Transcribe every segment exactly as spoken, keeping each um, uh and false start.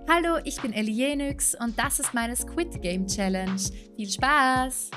Hallo, ich bin Elienix und das ist meine Squid Game Challenge. Viel Spaß!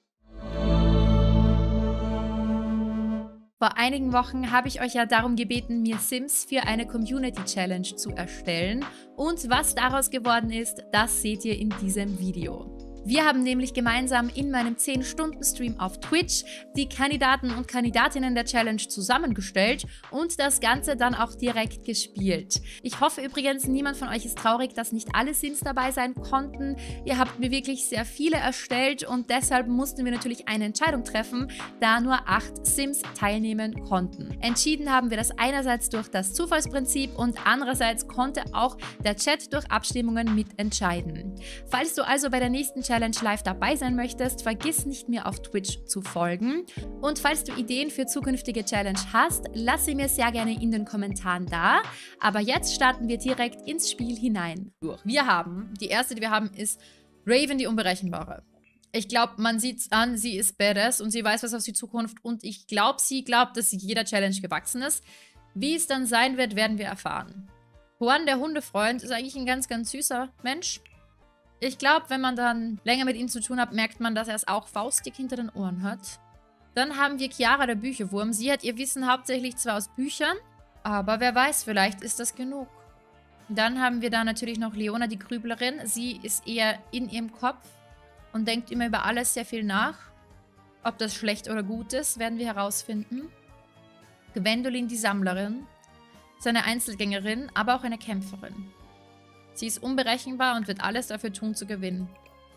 Vor einigen Wochen habe ich euch ja darum gebeten, mir Sims für eine Community Challenge zu erstellen. Und was daraus geworden ist, das seht ihr in diesem Video. Wir haben nämlich gemeinsam in meinem zehn Stunden Stream auf Twitch die Kandidaten und Kandidatinnen der Challenge zusammengestellt und das Ganze dann auch direkt gespielt. Ich hoffe übrigens, niemand von euch ist traurig, dass nicht alle Sims dabei sein konnten. Ihr habt mir wirklich sehr viele erstellt und deshalb mussten wir natürlich eine Entscheidung treffen, da nur acht Sims teilnehmen konnten. Entschieden haben wir das einerseits durch das Zufallsprinzip und andererseits konnte auch der Chat durch Abstimmungen mitentscheiden. Falls du also bei der nächsten Challenge live dabei sein möchtest, vergiss nicht, mir auf Twitch zu folgen. Und falls du Ideen für zukünftige Challenge hast, lass sie mir sehr gerne in den Kommentaren da. Aber jetzt starten wir direkt ins Spiel hinein. Wir haben, die erste, die wir haben, ist Raven, die Unberechenbare. Ich glaube, man sieht es an, sie ist badass und sie weiß was auf die Zukunft. Und ich glaube, sie glaubt, dass sie jeder Challenge gewachsen ist. Wie es dann sein wird, werden wir erfahren. Juan, der Hundefreund, ist eigentlich ein ganz, ganz süßer Mensch. Ich glaube, wenn man dann länger mit ihm zu tun hat, merkt man, dass er es auch faustdick hinter den Ohren hat. Dann haben wir Chiara, der Bücherwurm. Sie hat ihr Wissen hauptsächlich zwar aus Büchern, aber wer weiß, vielleicht ist das genug. Dann haben wir da natürlich noch Leona, die Grüblerin. Sie ist eher in ihrem Kopf und denkt immer über alles sehr viel nach. Ob das schlecht oder gut ist, werden wir herausfinden. Gwendolyn, die Sammlerin. Ist eine Einzelgängerin, aber auch eine Kämpferin. Sie ist unberechenbar und wird alles dafür tun, zu gewinnen.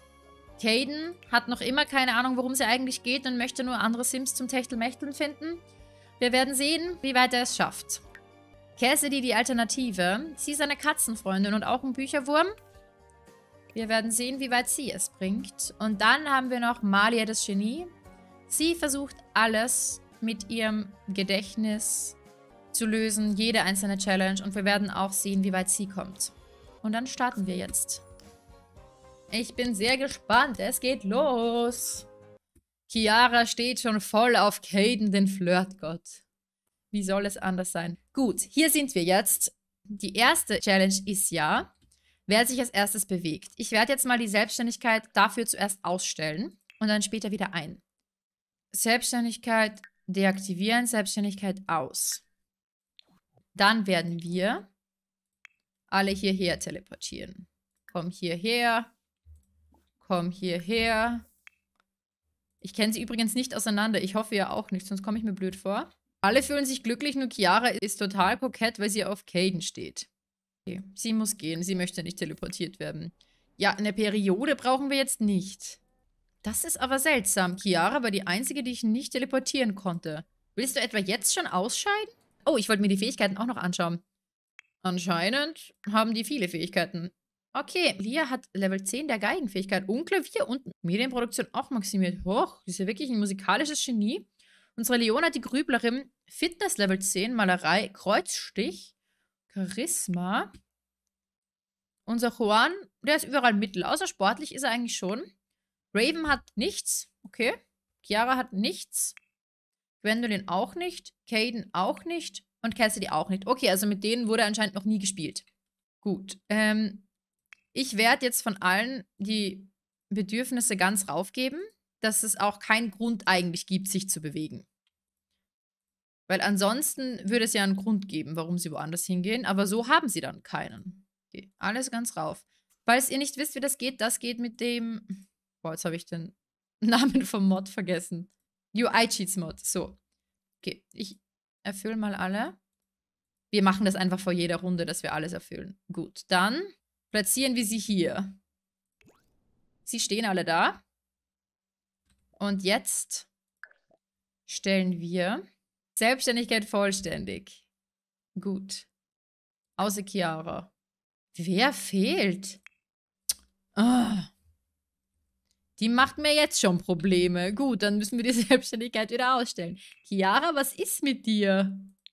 Caden hat noch immer keine Ahnung, worum es eigentlich geht und möchte nur andere Sims zum Techtelmechteln finden. Wir werden sehen, wie weit er es schafft. Cassidy, die Alternative. Sie ist eine Katzenfreundin und auch ein Bücherwurm. Wir werden sehen, wie weit sie es bringt. Und dann haben wir noch Malia, das Genie. Sie versucht alles mit ihrem Gedächtnis zu lösen, jede einzelne Challenge. Und wir werden auch sehen, wie weit sie kommt. Und dann starten wir jetzt. Ich bin sehr gespannt. Es geht los. Chiara steht schon voll auf Caden, den Flirtgott. Wie soll es anders sein? Gut, hier sind wir jetzt. Die erste Challenge ist ja, wer sich als erstes bewegt. Ich werde jetzt mal die Selbstständigkeit dafür zuerst ausstellen und dann später wieder ein. Selbstständigkeit deaktivieren, Selbstständigkeit aus. Dann werden wir alle hierher teleportieren. Komm hierher. Komm hierher. Ich kenne sie übrigens nicht auseinander. Ich hoffe ja auch nicht, sonst komme ich mir blöd vor. Alle fühlen sich glücklich, nur Chiara ist total kokett, weil sie auf Caden steht. Okay, sie muss gehen. Sie möchte nicht teleportiert werden. Ja, eine Periode brauchen wir jetzt nicht. Das ist aber seltsam. Chiara war die einzige, die ich nicht teleportieren konnte. Willst du etwa jetzt schon ausscheiden? Oh, ich wollte mir die Fähigkeiten auch noch anschauen. Anscheinend haben die viele Fähigkeiten. Okay, Lia hat Level zehn der Geigenfähigkeit und Klavier und Medienproduktion auch maximiert. Hoch, sie ist ja wirklich ein musikalisches Genie. Unsere Leona, die Grüblerin, Fitness Level zehn, Malerei, Kreuzstich, Charisma. Unser Juan, der ist überall mittel, außer sportlich ist er eigentlich schon. Raven hat nichts, okay. Chiara hat nichts. Gwendolyn auch nicht. Caden auch nicht. Und Cassidy auch nicht. Okay, also mit denen wurde anscheinend noch nie gespielt. Gut. Ähm, ich werde jetzt von allen die Bedürfnisse ganz raufgeben, dass es auch keinen Grund eigentlich gibt, sich zu bewegen. Weil ansonsten würde es ja einen Grund geben, warum sie woanders hingehen. Aber so haben sie dann keinen. Okay, alles ganz rauf. Falls ihr nicht wisst, wie das geht, das geht mit dem... Boah, jetzt habe ich den Namen vom Mod vergessen. U I-Cheats-Mod. So. Okay, ich... erfülle mal alle. Wir machen das einfach vor jeder Runde, dass wir alles erfüllen. Gut, dann platzieren wir sie hier. Sie stehen alle da. Und jetzt stellen wir Selbstständigkeit vollständig. Gut. Außer Chiara. Wer fehlt? Ah. Die macht mir jetzt schon Probleme. Gut, dann müssen wir die Selbstständigkeit wieder ausstellen. Chiara, was ist mit dir?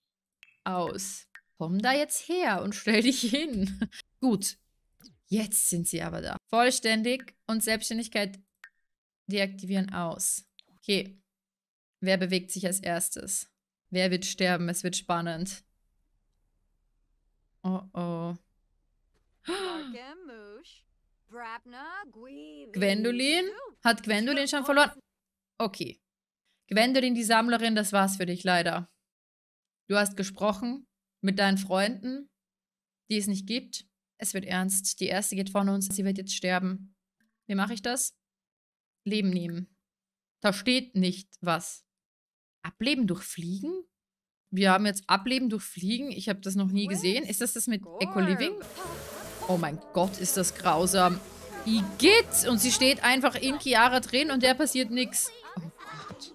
Aus. Komm da jetzt her und stell dich hin. Gut. Jetzt sind sie aber da. Vollständig und Selbstständigkeit deaktivieren aus. Okay. Wer bewegt sich als erstes? Wer wird sterben? Es wird spannend. Oh oh. Gwendolyn? Hat Gwendolyn schon verloren? Okay. Gwendolyn, die Sammlerin, das war's für dich leider. Du hast gesprochen mit deinen Freunden, die es nicht gibt. Es wird ernst. Die erste geht von uns. Sie wird jetzt sterben. Wie mache ich das? Leben nehmen. Da steht nicht was. Ableben durch Fliegen? Wir haben jetzt Ableben durch Fliegen. Ich habe das noch nie gesehen. Ist das das mit Eco-Living? Oh mein Gott, ist das grausam. Igitt! Und sie steht einfach in Chiara drin und der passiert nichts. Oh Gott.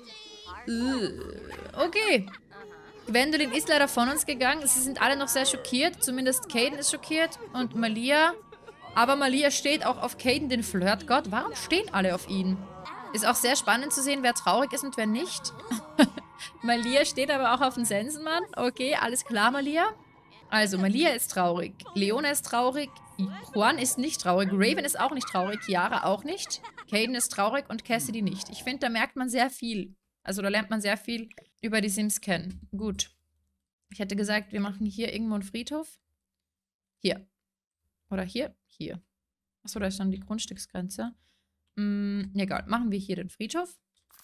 Uh, okay. Gwendolyn ist leider von uns gegangen. Sie sind alle noch sehr schockiert. Zumindest Caden ist schockiert. Und Malia. Aber Malia steht auch auf Caden, den Flirtgott. Warum stehen alle auf ihn? Ist auch sehr spannend zu sehen, wer traurig ist und wer nicht. Malia steht aber auch auf den Sensenmann. Okay, alles klar, Malia. Also, Malia ist traurig. Leona ist traurig. Juan ist nicht traurig. Raven ist auch nicht traurig. Chiara auch nicht. Caden ist traurig und Cassidy nicht. Ich finde, da merkt man sehr viel. Also, da lernt man sehr viel über die Sims kennen. Gut. Ich hätte gesagt, wir machen hier irgendwo einen Friedhof. Hier. Oder hier? Hier. Achso, da ist dann die Grundstücksgrenze. Hm, egal. Machen wir hier den Friedhof.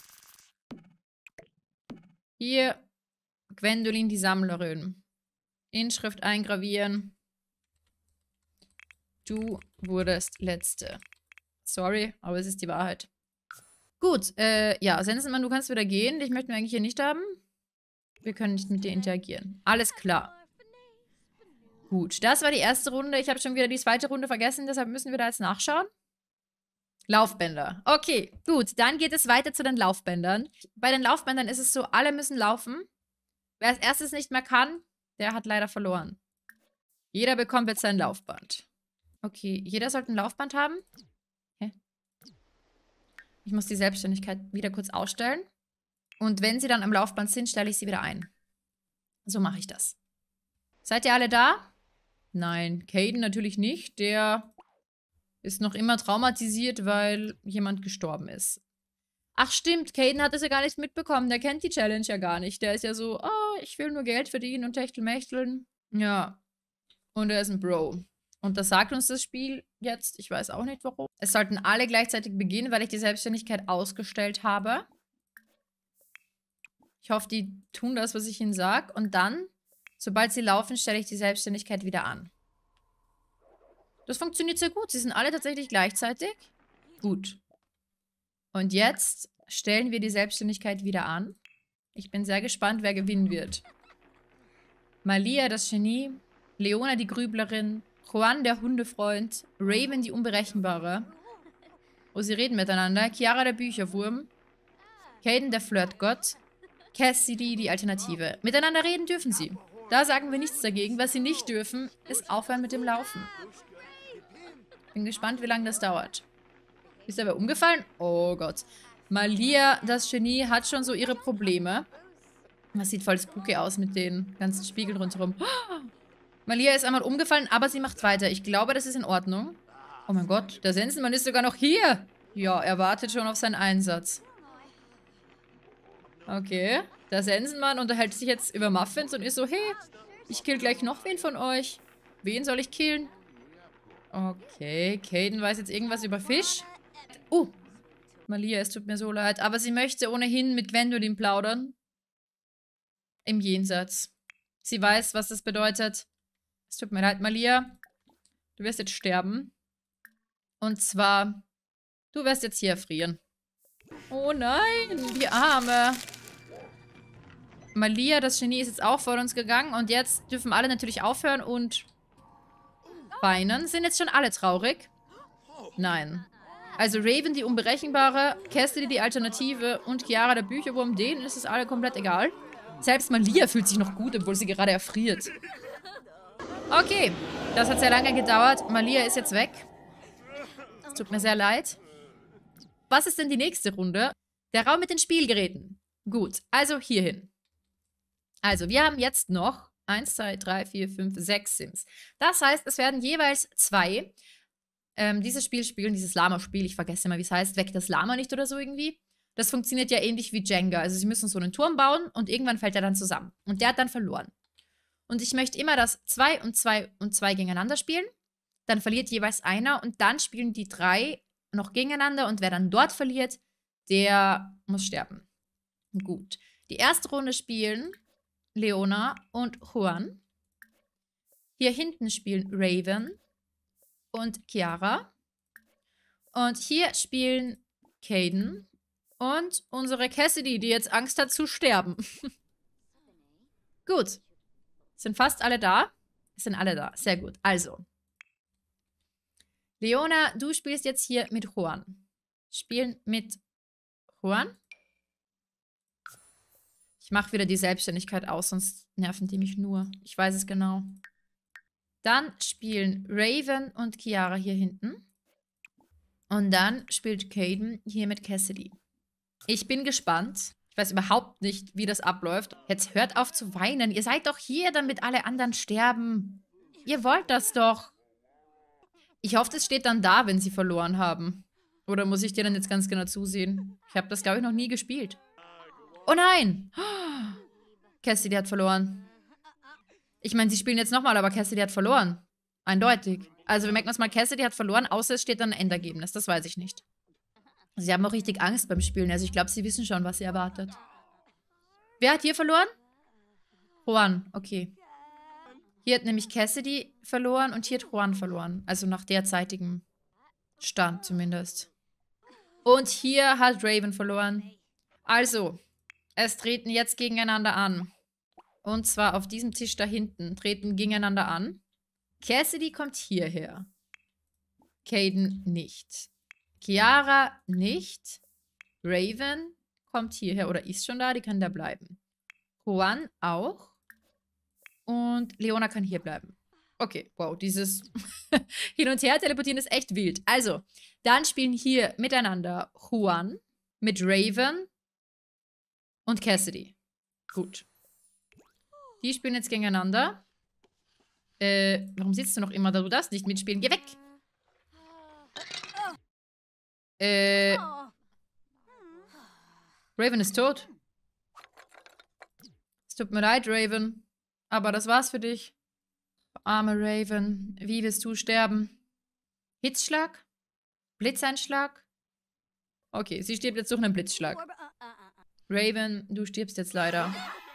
Hier Gwendolyn, die Sammlerin. Inschrift eingravieren. Du wurdest Letzte. Sorry, aber es ist die Wahrheit. Gut, äh, ja, Sensenmann, du kannst wieder gehen. Dich möchten wir eigentlich hier nicht haben. Wir können nicht mit dir interagieren. Alles klar. Gut, das war die erste Runde. Ich habe schon wieder die zweite Runde vergessen, deshalb müssen wir da jetzt nachschauen. Laufbänder. Okay, gut. Dann geht es weiter zu den Laufbändern. Bei den Laufbändern ist es so, alle müssen laufen. Wer als erstes nicht mehr kann, der hat leider verloren. Jeder bekommt jetzt sein Laufband. Okay, jeder sollte ein Laufband haben. Hä? Ich muss die Selbstständigkeit wieder kurz ausstellen. Und wenn sie dann am Laufband sind, stelle ich sie wieder ein. So mache ich das. Seid ihr alle da? Nein, Caden natürlich nicht. Der ist noch immer traumatisiert, weil jemand gestorben ist. Ach stimmt, Caden hat es ja gar nicht mitbekommen. Der kennt die Challenge ja gar nicht. Der ist ja so, oh, ich will nur Geld verdienen und Techtelmächteln. Ja. Und er ist ein Bro. Und das sagt uns das Spiel jetzt. Ich weiß auch nicht, warum. Es sollten alle gleichzeitig beginnen, weil ich die Selbstständigkeit ausgestellt habe. Ich hoffe, die tun das, was ich ihnen sage. Und dann, sobald sie laufen, stelle ich die Selbstständigkeit wieder an. Das funktioniert sehr gut. Sie sind alle tatsächlich gleichzeitig. Gut. Und jetzt stellen wir die Selbstständigkeit wieder an. Ich bin sehr gespannt, wer gewinnen wird. Malia, das Genie. Leona, die Grüblerin. Juan, der Hundefreund. Raven, die Unberechenbare. Oh, sie reden miteinander. Chiara, der Bücherwurm. Caden, der Flirtgott. Cassidy, die Alternative. Miteinander reden dürfen sie. Da sagen wir nichts dagegen. Was sie nicht dürfen, ist aufhören mit dem Laufen. Bin gespannt, wie lange das dauert. Ist er aber umgefallen? Oh Gott. Malia, das Genie, hat schon so ihre Probleme. Das sieht voll spooky aus mit den ganzen Spiegeln rundherum. Oh! Malia ist einmal umgefallen, aber sie macht weiter. Ich glaube, das ist in Ordnung. Oh mein Gott, der Sensenmann ist sogar noch hier. Ja, er wartet schon auf seinen Einsatz. Okay. Der Sensenmann unterhält sich jetzt über Muffins und ist so, hey, ich kill gleich noch wen von euch. Wen soll ich killen? Okay, Caden weiß jetzt irgendwas über Fisch. Oh, Malia, es tut mir so leid. Aber sie möchte ohnehin mit Gwendolyn plaudern. Im Jenseits. Sie weiß, was das bedeutet. Es tut mir leid, Malia. Du wirst jetzt sterben. Und zwar, du wirst jetzt hier erfrieren. Oh nein, die Arme. Malia, das Genie, ist jetzt auch vor uns gegangen. Und jetzt dürfen alle natürlich aufhören und weinen. Sind jetzt schon alle traurig? Nein. Also Raven, die Unberechenbare, Cassidy, die Alternative und Chiara, der Bücherwurm, denen ist es alle komplett egal. Selbst Malia fühlt sich noch gut, obwohl sie gerade erfriert. Okay, das hat sehr lange gedauert. Malia ist jetzt weg. Es tut mir sehr leid. Was ist denn die nächste Runde? Der Raum mit den Spielgeräten. Gut, also hierhin. Also, wir haben jetzt noch eins, zwei, drei, vier, fünf, sechs Sims. Das heißt, es werden jeweils zwei ähm, dieses Spiel spielen, dieses Lama-Spiel. Ich vergesse immer, wie es heißt. Weckt das Lama nicht oder so irgendwie. Das funktioniert ja ähnlich wie Jenga. Also, sie müssen so einen Turm bauen und irgendwann fällt er dann zusammen. Und der hat dann verloren. Und ich möchte immer, dass zwei und zwei und zwei gegeneinander spielen. Dann verliert jeweils einer und dann spielen die drei noch gegeneinander und wer dann dort verliert, der muss sterben. Gut. Die erste Runde spielen Leona und Juan. Hier hinten spielen Raven und Chiara. Und hier spielen Caden und unsere Cassidy, die jetzt Angst hat zu sterben. Gut. Sind fast alle da? Sind alle da. Sehr gut. Also. Leona, du spielst jetzt hier mit Juan. Spielen mit Juan. Ich mache wieder die Selbstständigkeit aus, sonst nerven die mich nur. Ich weiß es genau. Dann spielen Raven und Chiara hier hinten. Und dann spielt Caden hier mit Cassidy. Ich bin gespannt. Ich weiß überhaupt nicht, wie das abläuft. Jetzt hört auf zu weinen. Ihr seid doch hier, damit alle anderen sterben. Ihr wollt das doch. Ich hoffe, es steht dann da, wenn sie verloren haben. Oder muss ich dir dann jetzt ganz genau zusehen? Ich habe das, glaube ich, noch nie gespielt. Oh nein! Cassidy hat verloren. Ich meine, sie spielen jetzt nochmal, aber Cassidy hat verloren. Eindeutig. Also wir merken uns mal, Cassidy hat verloren, außer es steht dann ein Endergebnis. Das weiß ich nicht. Sie haben auch richtig Angst beim Spielen. Also ich glaube, sie wissen schon, was sie erwartet. Wer hat hier verloren? Juan, okay. Hier hat nämlich Cassidy verloren und hier hat Juan verloren. Also nach derzeitigem Stand zumindest. Und hier hat Raven verloren. Also, es treten jetzt gegeneinander an. Und zwar auf diesem Tisch da hinten treten gegeneinander an. Cassidy kommt hierher. Caden nicht. Chiara nicht. Raven kommt hierher oder ist schon da, die kann da bleiben. Juan auch. Und Leona kann hier bleiben. Okay, wow, dieses Hin- und Her teleportieren ist echt wild. Also, dann spielen hier miteinander Juan mit Raven und Cassidy. Gut. Die spielen jetzt gegeneinander. Äh, warum sitzt du noch immer da? Du darfst nicht mitspielen. Geh weg! Äh. Raven ist tot. Es tut mir leid, Raven. Aber das war's für dich. Arme Raven. Wie wirst du sterben? Hitzschlag? Blitzeinschlag? Okay, sie stirbt jetzt durch einen Blitzschlag. Raven, du stirbst jetzt leider.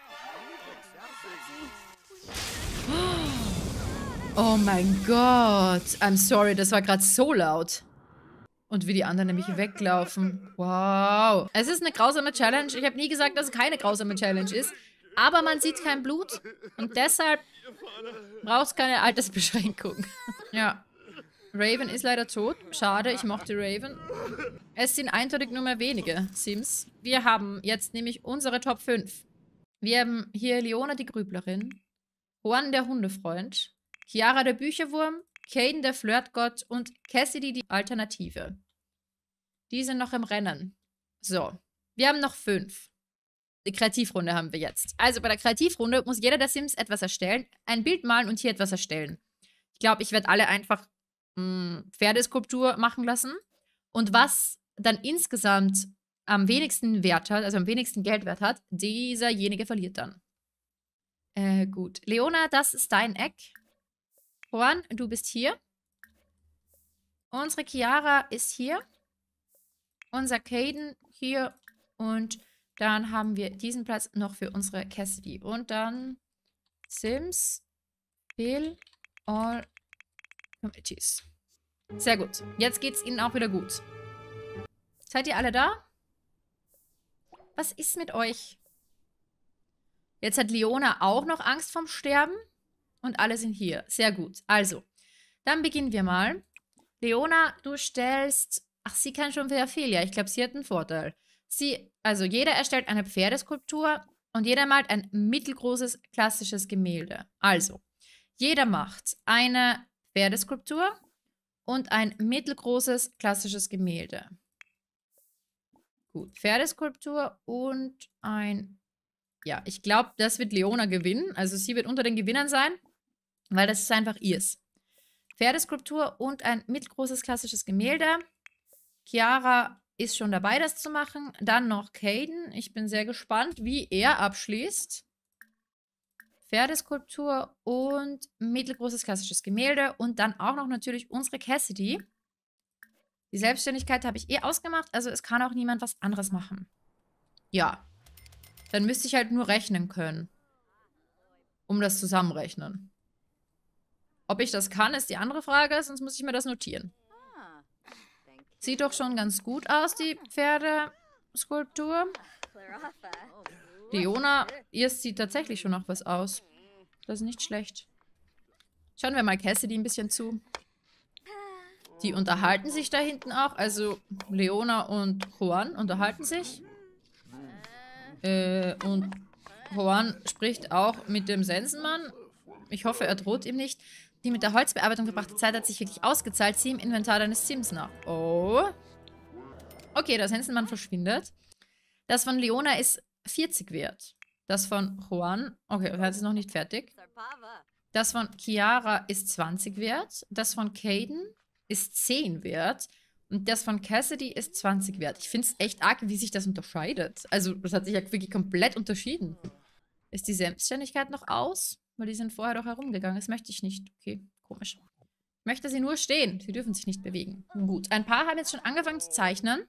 Oh mein Gott. I'm sorry, das war gerade so laut. Und wie die anderen nämlich weglaufen. Wow. Es ist eine grausame Challenge. Ich habe nie gesagt, dass es keine grausame Challenge ist. Aber man sieht kein Blut. Und deshalb braucht es keine Altersbeschränkung. Ja. Raven ist leider tot. Schade, ich mochte Raven. Es sind eindeutig nur mehr wenige Sims. Wir haben jetzt nämlich unsere Top fünf. Wir haben hier Leona, die Grüblerin. Juan, der Hundefreund. Chiara, der Bücherwurm. Caden, der Flirtgott. Und Cassidy, die Alternative. Die sind noch im Rennen. So. Wir haben noch fünf. Die Kreativrunde haben wir jetzt. Also bei der Kreativrunde muss jeder der Sims etwas erstellen, ein Bild malen und hier etwas erstellen. Ich glaube, ich werde alle einfach mh, Pferdeskulptur machen lassen. Und was dann insgesamt am wenigsten Wert hat, also am wenigsten Geldwert hat, dieserjenige verliert dann. Äh, gut. Leona, das ist dein Eck. Juan, du bist hier. Unsere Chiara ist hier. Unser Caden hier. Und dann haben wir diesen Platz noch für unsere Cassidy. Und dann Sims, Fill, All Communities. Sehr gut. Jetzt geht's ihnen auch wieder gut. Seid ihr alle da? Was ist mit euch? Jetzt hat Leona auch noch Angst vorm Sterben. Und alle sind hier. Sehr gut. Also, dann beginnen wir mal. Leona, du stellst... Ach, sie kann schon wieder viel. Ja, ich glaube, sie hat einen Vorteil. Sie, also jeder erstellt eine Pferdeskulptur und jeder malt ein mittelgroßes klassisches Gemälde. Also, jeder macht eine Pferdeskulptur und ein mittelgroßes klassisches Gemälde. Gut, Pferdeskulptur und ein... Ja, ich glaube, das wird Leona gewinnen. Also sie wird unter den Gewinnern sein, weil das ist einfach ihrs. Pferdeskulptur und ein mittelgroßes klassisches Gemälde. Chiara ist schon dabei, das zu machen. Dann noch Caden. Ich bin sehr gespannt, wie er abschließt. Pferdeskulptur und mittelgroßes klassisches Gemälde. Und dann auch noch natürlich unsere Cassidy. Die Selbstständigkeit habe ich eh ausgemacht, also es kann auch niemand was anderes machen. Ja. Dann müsste ich halt nur rechnen können. Um das zusammenrechnen. Ob ich das kann, ist die andere Frage, sonst muss ich mir das notieren. Sieht doch schon ganz gut aus, die Pferdeskulptur. Leona, ihr sieht tatsächlich schon noch was aus. Das ist nicht schlecht. Schauen wir mal Cassidy ein bisschen zu. Die unterhalten sich da hinten auch. Also Leona und Juan unterhalten sich. Äh, und Juan spricht auch mit dem Sensenmann. Ich hoffe, er droht ihm nicht. Die mit der Holzbearbeitung verbrachte Zeit hat sich wirklich ausgezahlt. Sieh im Inventar deines Sims nach. Oh. Okay, der Sensenmann verschwindet. Das von Leona ist vierzig wert. Das von Juan, okay, er ist noch nicht fertig. Das von Chiara ist zwanzig wert. Das von Caden ist zehn wert. Und das von Cassidy ist zwanzig wert. Ich finde es echt arg, wie sich das unterscheidet. Also, das hat sich ja wirklich komplett unterschieden. Ist die Selbstständigkeit noch aus? Weil die sind vorher doch herumgegangen. Das möchte ich nicht. Okay, komisch. Ich möchte sie nur stehen. Sie dürfen sich nicht bewegen. Gut, ein paar haben jetzt schon angefangen zu zeichnen.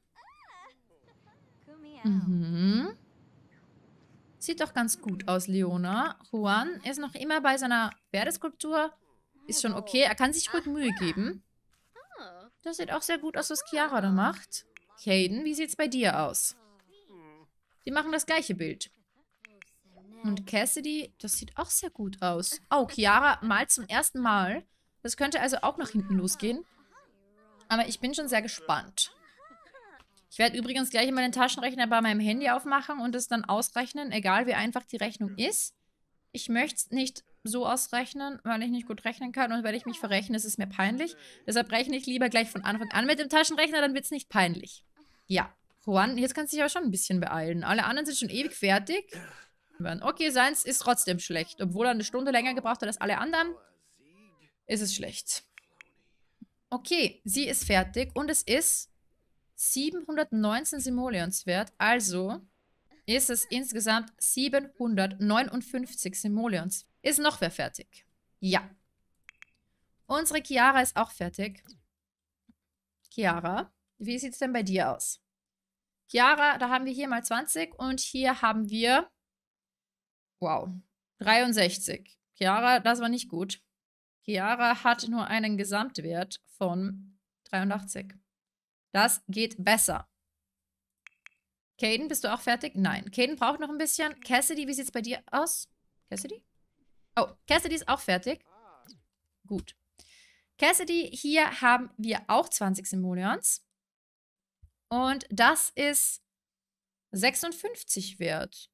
Mhm. Sieht doch ganz gut aus, Leona. Juan ist noch immer bei seiner Pferdeskulptur. Ist schon okay. Er kann sich ruhig Mühe geben. Das sieht auch sehr gut aus, was Chiara da macht. Caden, wie sieht's bei dir aus? Die machen das gleiche Bild. Und Cassidy, das sieht auch sehr gut aus. Oh, Chiara malt zum ersten Mal. Das könnte also auch nach hinten losgehen. Aber ich bin schon sehr gespannt. Ich werde übrigens gleich mal den Taschenrechner bei meinem Handy aufmachen und es dann ausrechnen, egal wie einfach die Rechnung ist. Ich möchte es nicht so ausrechnen, weil ich nicht gut rechnen kann und weil ich mich verrechne, ist es mir peinlich. Deshalb rechne ich lieber gleich von Anfang an mit dem Taschenrechner, dann wird es nicht peinlich. Ja, Juan, jetzt kannst du dich aber schon ein bisschen beeilen. Alle anderen sind schon ewig fertig. Okay, seins ist trotzdem schlecht. Obwohl er eine Stunde länger gebraucht hat als alle anderen, ist es schlecht. Okay, sie ist fertig und es ist siebenhundertneunzehn Simoleons wert. Also ist es insgesamt siebenhundertneunundfünfzig Simoleons. Ist noch wer fertig? Ja. Unsere Chiara ist auch fertig. Chiara, wie sieht es denn bei dir aus? Chiara, da haben wir hier mal zwanzig und hier haben wir, wow, dreiundsechzig. Chiara, das war nicht gut. Chiara hat nur einen Gesamtwert von dreiundachtzig. Das geht besser. Caden, bist du auch fertig? Nein. Caden braucht noch ein bisschen. Cassidy, wie sieht es bei dir aus? Cassidy? Oh, Cassidy ist auch fertig. Gut. Cassidy, hier haben wir auch zwanzig Simoleons. Und das ist sechsundfünfzig wert.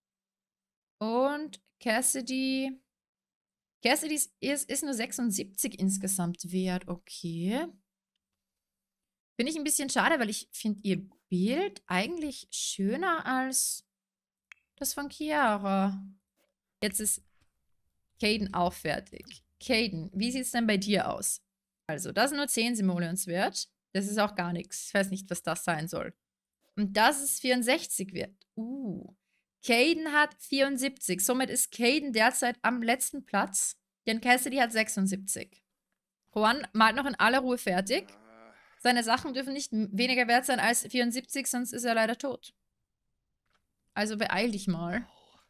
Und Cassidy... Cassidy ist, ist nur sechsundsiebzig insgesamt wert. Okay. Finde ich ein bisschen schade, weil ich finde ihr Bild eigentlich schöner als das von Chiara. Jetzt ist Caden auch fertig. Caden, wie sieht es denn bei dir aus? Also, das ist nur zehn Simoleons wert. Das ist auch gar nichts. Ich weiß nicht, was das sein soll. Und das ist vierundsechzig wert. Uh. Caden hat vierundsiebzig. Somit ist Caden derzeit am letzten Platz. Denn Cassidy hat sechsundsiebzig. Juan malt noch in aller Ruhe fertig. Seine Sachen dürfen nicht weniger wert sein als vierundsiebzig, sonst ist er leider tot. Also beeil dich mal.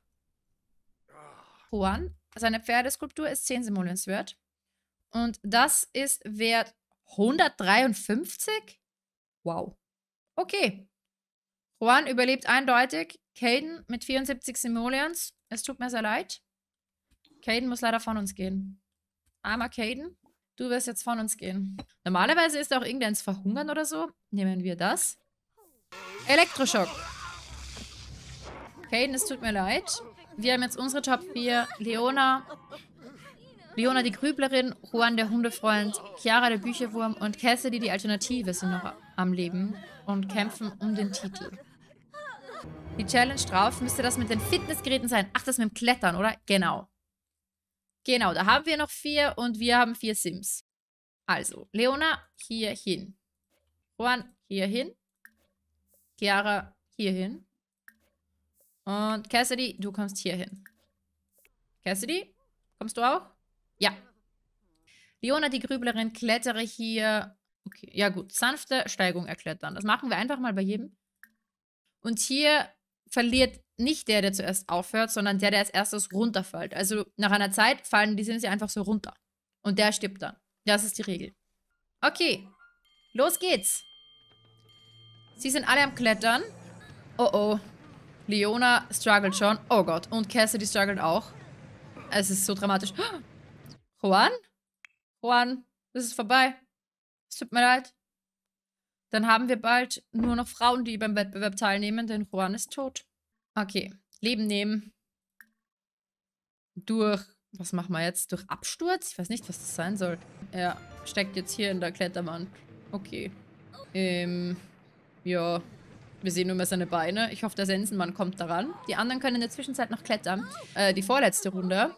Juan, seine Pferdeskulptur ist zehn Simoleons wert. Und das ist wert hundertdreiundfünfzig? Wow. Okay. Juan überlebt eindeutig. Caden mit vierundsiebzig Simoleons. Es tut mir sehr leid. Caden muss leider von uns gehen. Armer Caden. Du wirst jetzt von uns gehen. Normalerweise ist auch irgendeins verhungern oder so. Nehmen wir das. Elektroschock. Caden, es tut mir leid. Wir haben jetzt unsere Top vier. Leona. Leona die Grüblerin. Juan der Hundefreund. Chiara der Bücherwurm. Und Cassidy die Alternative sind noch am Leben. Und kämpfen um den Titel. Die Challenge drauf müsste das mit den Fitnessgeräten sein. Ach, das mit dem Klettern, oder? Genau. Genau, da haben wir noch vier und wir haben vier Sims. Also, Leona hier hin. Juan hier hin. Chiara hier hin. Und Cassidy, du kommst hier hin. Cassidy, kommst du auch? Ja. Leona, die Grüblerin, klettere hier. Okay, ja gut. Sanfte Steigung erklettern. Das machen wir einfach mal bei jedem. Und hier verliert nicht der, der zuerst aufhört, sondern der, der als erstes runterfällt. Also nach einer Zeit fallen die Simsi einfach so runter. Und der stirbt dann. Das ist die Regel. Okay. Los geht's. Sie sind alle am Klettern. Oh oh. Leona struggelt schon. Oh Gott. Und Cassidy struggelt auch. Es ist so dramatisch. Juan? Juan, das ist vorbei. Es tut mir leid. Dann haben wir bald nur noch Frauen, die beim Wettbewerb teilnehmen, denn Juan ist tot. Okay. Leben nehmen. Durch, was machen wir jetzt? Durch Absturz? Ich weiß nicht, was das sein soll. Er steckt jetzt hier in der Kletterwand. Okay. Ähm, ja. Wir sehen nur mehr seine Beine. Ich hoffe, der Sensenmann kommt daran. Die anderen können in der Zwischenzeit noch klettern. Äh, die vorletzte Runde.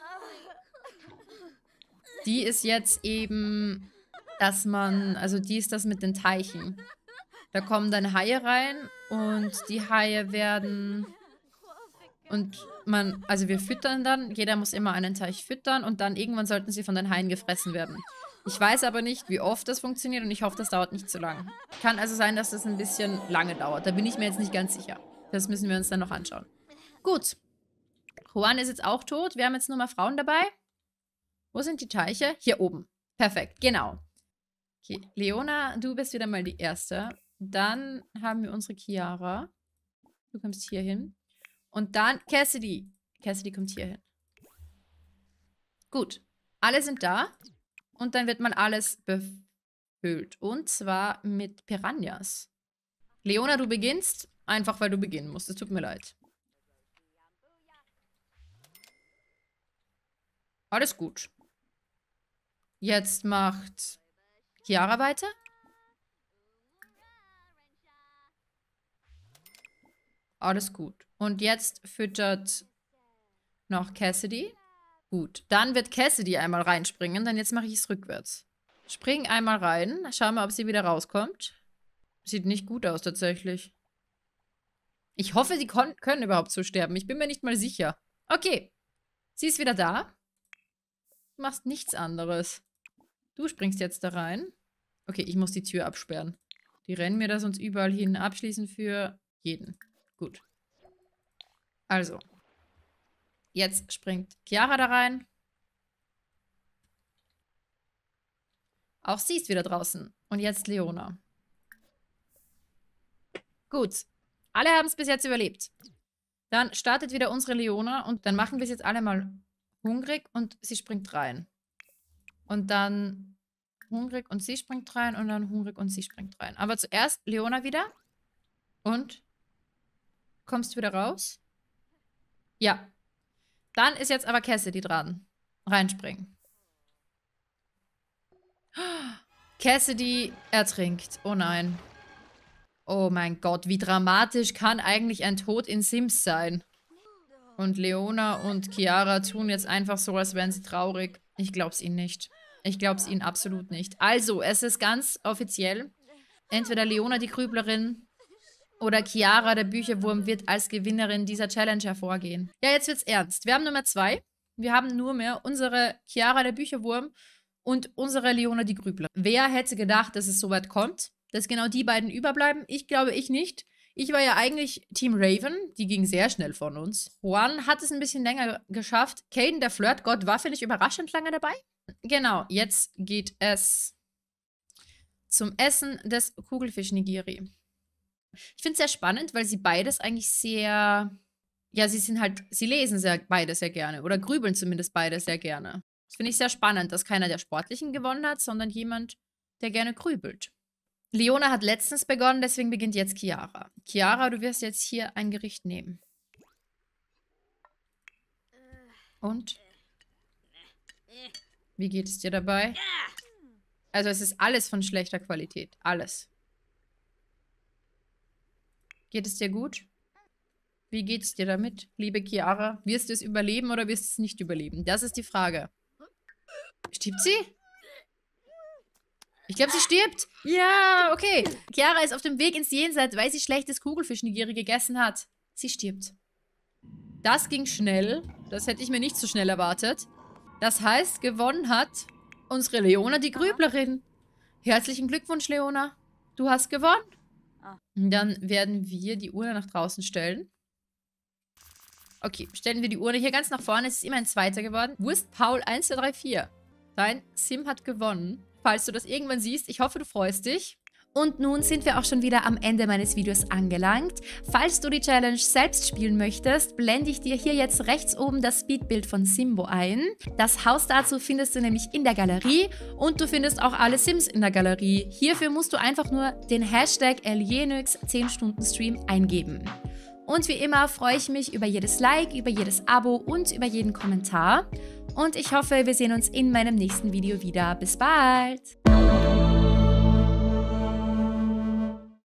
Die ist jetzt eben, dass man, also die ist das mit den Teichen. Da kommen dann Haie rein und die Haie werden, und man, also wir füttern dann, jeder muss immer einen Teich füttern und dann irgendwann sollten sie von den Haien gefressen werden. Ich weiß aber nicht, wie oft das funktioniert und ich hoffe, das dauert nicht zu lang. Kann also sein, dass das ein bisschen lange dauert. Da bin ich mir jetzt nicht ganz sicher. Das müssen wir uns dann noch anschauen. Gut. Juan ist jetzt auch tot. Wir haben jetzt nur mal Frauen dabei. Wo sind die Teiche? Hier oben. Perfekt, genau. Okay, Leona, du bist wieder mal die Erste. Dann haben wir unsere Chiara. Du kommst hier hin. Und dann Cassidy. Cassidy kommt hier hin. Gut. Alle sind da. Und dann wird mal alles befüllt. Und zwar mit Piranhas. Leona, du beginnst. Einfach, weil du beginnen musst. Es tut mir leid. Alles gut. Jetzt macht Chiara weiter. Alles gut. Und jetzt füttert noch Cassidy. Gut. Dann wird Cassidy einmal reinspringen, denn jetzt mache ich es rückwärts. Spring einmal rein. Schauen wir, ob sie wieder rauskommt. Sieht nicht gut aus, tatsächlich. Ich hoffe, sie können überhaupt so sterben. Ich bin mir nicht mal sicher. Okay. Sie ist wieder da. Du machst nichts anderes. Du springst jetzt da rein. Okay, ich muss die Tür absperren. Die rennen mir da sonst überall hin. Abschließen für jeden. Gut. Also. Jetzt springt Chiara da rein. Auch sie ist wieder draußen. Und jetzt Leona. Gut. Alle haben es bis jetzt überlebt. Dann startet wieder unsere Leona und dann machen wir es jetzt alle mal hungrig und sie springt rein. Und dann hungrig und sie springt rein und dann hungrig und sie springt rein. Aber zuerst Leona wieder. Und? Kommst du wieder raus? Ja. Dann ist jetzt aber Cassidy dran. Reinspringen. Cassidy ertrinkt. Oh nein. Oh mein Gott, wie dramatisch kann eigentlich ein Tod in Sims sein? Und Leona und Chiara tun jetzt einfach so, als wären sie traurig. Ich glaub's ihnen nicht. Ich glaub's ihnen absolut nicht. Also, es ist ganz offiziell. Entweder Leona, die Grüblerin, oder Chiara, der Bücherwurm, wird als Gewinnerin dieser Challenge hervorgehen. Ja, jetzt wird's ernst. Wir haben Nummer zwei. Wir haben nur mehr unsere Chiara, der Bücherwurm, und unsere Leona, die Grüblerin. Wer hätte gedacht, dass es so weit kommt? Dass genau die beiden überbleiben? Ich glaube, ich nicht. Ich war ja eigentlich Team Raven. Die ging sehr schnell von uns. Juan hat es ein bisschen länger geschafft. Caden, der Flirtgott, war, finde ich, überraschend lange dabei. Genau, jetzt geht es zum Essen des Kugelfisch-Nigiri. Ich finde es sehr spannend, weil sie beides eigentlich sehr... Ja, sie sind halt... Sie lesen sehr, beide sehr gerne. Oder grübeln zumindest beide sehr gerne. Das finde ich sehr spannend, dass keiner der Sportlichen gewonnen hat, sondern jemand, der gerne grübelt. Leona hat letztens begonnen, deswegen beginnt jetzt Chiara. Chiara, du wirst jetzt hier ein Gericht nehmen. Und? Wie geht es dir dabei? Also es ist alles von schlechter Qualität. Alles. Geht es dir gut? Wie geht es dir damit, liebe Chiara? Wirst du es überleben oder wirst du es nicht überleben? Das ist die Frage. Stirbt sie? Ich glaube, sie stirbt. Ja, okay. Chiara ist auf dem Weg ins Jenseits, weil sie schlechtes Kugelfisch-Nigiri gegessen hat. Sie stirbt. Das ging schnell. Das hätte ich mir nicht so schnell erwartet. Das heißt, gewonnen hat unsere Leona, die Grüblerin. Herzlichen Glückwunsch, Leona. Du hast gewonnen. Dann werden wir die Urne nach draußen stellen. Okay, stellen wir die Urne hier ganz nach vorne. Es ist immer ein Zweiter geworden. Wurst Paul eins, zwei, drei, vier. Dein Sim hat gewonnen. Falls du das irgendwann siehst, ich hoffe, du freust dich. Und nun sind wir auch schon wieder am Ende meines Videos angelangt. Falls du die Challenge selbst spielen möchtest, blende ich dir hier jetzt rechts oben das Speedbild von Simbo ein. Das Haus dazu findest du nämlich in der Galerie und du findest auch alle Sims in der Galerie. Hierfür musst du einfach nur den Hashtag Eljenix zehn Stunden Stream eingeben. Und wie immer freue ich mich über jedes Like, über jedes Abo und über jeden Kommentar. Und ich hoffe, wir sehen uns in meinem nächsten Video wieder. Bis bald!